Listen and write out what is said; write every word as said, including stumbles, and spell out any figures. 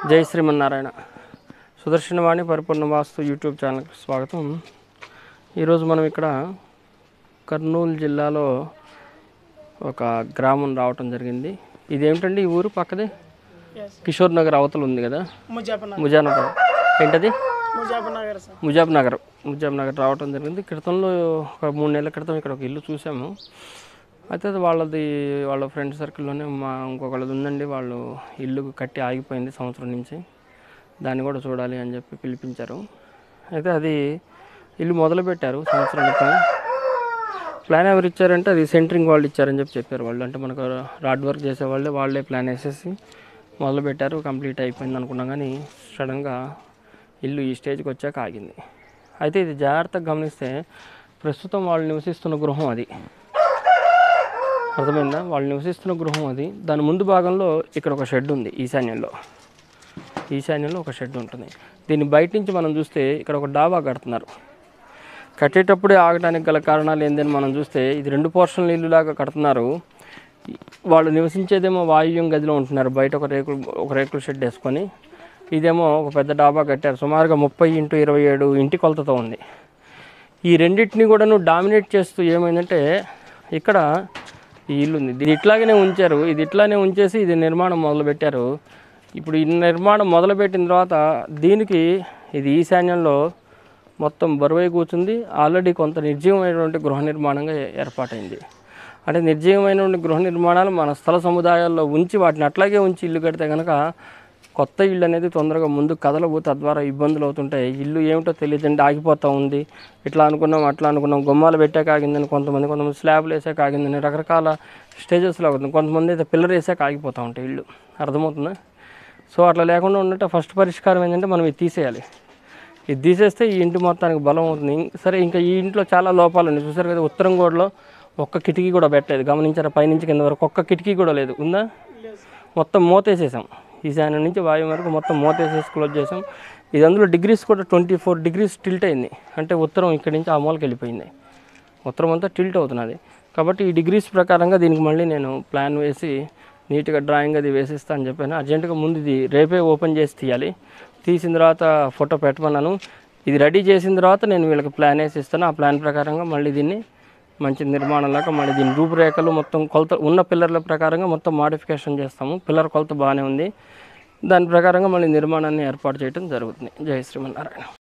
జై శ్రీమన్నారాయణ. సుదర్శనవాణి పరిపూర్ణ వాస్తు యూట్యూబ్ ఛానల్కి స్వాగతం. ఈరోజు మనం ఇక్కడ కర్నూలు జిల్లాలో ఒక గ్రామం రావటం జరిగింది. ఇదేమిటండి ఈ ఊరు పక్కదే? కిషోర్ నగర్ అవతల ఉంది కదా, ముజానగర్. ఏంటది? ముజాబ్ నగర్. ముజాబ్ నగర్ రావటం జరిగింది. క్రితంలో ఒక మూడు నెలల క్రితం ఇక్కడ ఒక ఇల్లు చూసాము. అయితే అది వాళ్ళది వాళ్ళ ఫ్రెండ్ సర్కిల్లోనే మా ఇంకొకళ్ళది ఉందండి. వాళ్ళు ఇల్లు కట్టి ఆగిపోయింది సంవత్సరం నుంచి, దాన్ని కూడా చూడాలి అని చెప్పి పిలిపించారు. అయితే అది ఇల్లు మొదలు పెట్టారు సంవత్సరం క్రితం. ప్లాన్ ఎవరు ఇచ్చారంటే అది సెంటరింగ్ వాళ్ళు ఇచ్చారని చెప్పి చెప్పారు వాళ్ళు. అంటే మనకు రాడ్ వర్క్ చేసేవాళ్ళే, వాళ్ళే ప్లాన్ వేసేసి మొదలు పెట్టారు. కంప్లీట్ అయిపోయింది అనుకున్నాం, కానీ సడన్గా ఇల్లు ఈ స్టేజ్కి వచ్చాక ఆగింది. అయితే ఇది జాగ్రత్తగా గమనిస్తే ప్రస్తుతం వాళ్ళు నివసిస్తున్న గృహం అది. అర్థమైందా? వాళ్ళు నివసిస్తున్న గృహం అది. దాని ముందు భాగంలో ఇక్కడ ఒక షెడ్ ఉంది. ఈశాన్యంలో ఈశాన్యంలో ఒక షెడ్ ఉంటుంది. దీన్ని బయట నుంచి మనం చూస్తే ఇక్కడ ఒక డాబా కడుతున్నారు. కట్టేటప్పుడే ఆగడానికి గల కారణాలు ఏంటని మనం చూస్తే, ఇది రెండు పోర్షన్ల ఇల్లులాగా కడుతున్నారు. వాళ్ళు నివసించేదేమో వాయువ్యం గదిలో ఉంటున్నారు, బయట ఒక రేకులు ఒక రేకుల షెడ్ వేసుకొని. ఇదేమో ఒక పెద్ద డాబా కట్టారు. సుమారుగా ముప్పై ఇంటూ ఇరవై ఏడు ఇంటి కొలతతో ఉంది. ఈ రెండింటిని కూడా నువ్వు డామినేట్ చేస్తూ ఏమైందంటే ఇక్కడ ఈ ఇల్లు ఉంది. ఇది ఇట్లాగనే ఉంచారు. ఇది ఇట్లానే ఉంచేసి ఇది నిర్మాణం మొదలుపెట్టారు. ఇప్పుడు ఈ నిర్మాణం మొదలుపెట్టిన తర్వాత దీనికి ఇది ఈశాన్యంలో మొత్తం బరువై కూర్చుంది. ఆల్రెడీ కొంత నిర్జీవమైనటువంటి గృహ నిర్మాణంగా ఏర్పాటైంది. అంటే నిర్జీవమైనటువంటి గృహ నిర్మాణాలు మన స్థల సముదాయాల్లో ఉంచి వాటిని అట్లాగే ఉంచి ఇల్లు కడితే కనుక కొత్త ఇల్లు అనేది తొందరగా ముందు కదలవు, తద్వారా ఇబ్బందులు అవుతుంటాయి. ఇల్లు ఏమిటో తెలియదండి, ఆగిపోతూ ఉంది. ఇట్లా అనుకున్నాం అట్లా అనుకున్నాం, గుమ్మాలు పెట్టాక ఆగిందని కొంతమంది, కొంతమంది స్లాబ్లు వేసాక ఆగిందని, రకరకాల స్టేజెస్లో అవుతుంది. కొంతమంది అయితే పిల్లర్ వేసాక ఆగిపోతూ ఉంటాయి ఇల్లు. అర్థమవుతుందా? సో అట్లా లేకుండా ఉన్నట్టు ఫస్ట్ పరిష్కారం ఏంటంటే మనం ఇది తీసేయాలి. ఇది తీసేస్తే ఈ ఇంటి మొత్తానికి బలం అవుతుంది. సరే, ఇంకా ఈ ఇంట్లో చాలా లోపాలు ఉన్నాయి. చూసారు కదా, ఉత్తరం గోడలో ఒక్క కిటికీ కూడా పెట్టలేదు. గమనించారా? పైనుంచి కింద వరకు ఒక్క కిటికీ కూడా లేదు. ఉందా? మొత్తం మూతేసేసాం. ఈశాన్యం నుంచి వాయువు వరకు మొత్తం మూతేసేసి క్లోజ్ చేసాం. ఇది అందులో డిగ్రీస్ కూడా ట్వంటీ ఫోర్ డిగ్రీస్ టిల్ట్ అయింది. అంటే ఉత్తరం ఇక్కడి నుంచి ఆ మూలకి వెళ్ళిపోయింది. ఉత్తరం అంతా టిల్ట్ అవుతున్నది. కాబట్టి ఈ డిగ్రీస్ ప్రకారంగా దీనికి మళ్ళీ నేను ప్లాన్ వేసి నీట్గా డ్రాయింగ్ అది వేసిస్తా అని చెప్పాను. అర్జెంటుగా ముందు ఇది రేపే ఓపెన్ చేసి తీయాలి. తీసిన తర్వాత ఫోటో పెట్టమన్నాను. ఇది రెడీ చేసిన తర్వాత నేను వీళ్ళకి ప్లాన్ వేసి ఇస్తాను. ఆ ప్లాన్ ప్రకారంగా మళ్ళీ దీన్ని మంచి నిర్మాణంలాగా మళ్ళీ దీని రూపురేఖలు మొత్తం కొలత ఉన్న పిల్లర్ల ప్రకారంగా మొత్తం మాడిఫికేషన్ చేస్తాము. పిల్లర్ కొలత బాగానే ఉంది. దాని ప్రకారంగా మళ్ళీ నిర్మాణాన్ని ఏర్పాటు చేయడం జరుగుతుంది. జై శ్రీమన్నారాయణ.